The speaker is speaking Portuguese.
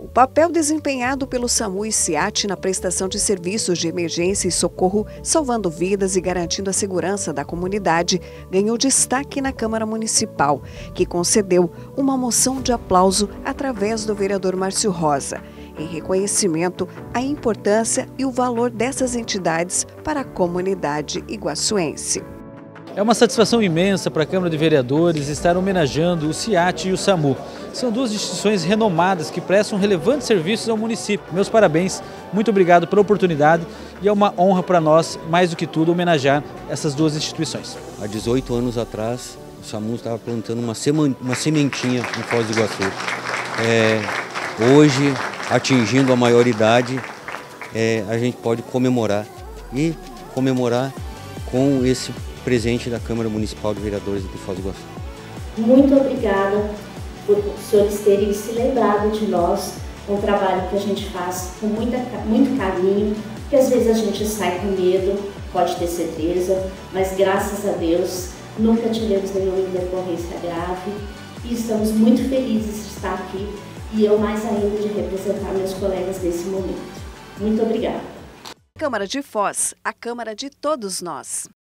papel desempenhado pelo SAMU e SEAT na prestação de serviços de emergência e socorro, salvando vidas e garantindo a segurança da comunidade, ganhou destaque na Câmara Municipal, que concedeu uma moção de aplauso através do vereador Márcio Rosa, em reconhecimento à importância e o valor dessas entidades para a comunidade iguaçuense. É uma satisfação imensa para a Câmara de Vereadores estar homenageando o SEAT e o SAMU. São duas instituições renomadas que prestam relevantes serviços ao município. Meus parabéns, muito obrigado pela oportunidade e é uma honra para nós, mais do que tudo, homenagear essas duas instituições. Há 18 anos atrás, o SAMU estava plantando uma sementinha em Foz do Iguaçu. Hoje, atingindo a maioridade, a gente pode comemorar com esse presente da Câmara Municipal de Vereadores de Foz do Iguaçu. Muito obrigada por os senhores terem se lembrado de nós, um trabalho que a gente faz com muito carinho, que às vezes a gente sai com medo, pode ter certeza, mas graças a Deus nunca tivemos nenhuma intercorrência grave e estamos muito felizes de estar aqui e eu mais ainda de representar meus colegas nesse momento. Muito obrigada. Câmara de Foz, a Câmara de todos nós.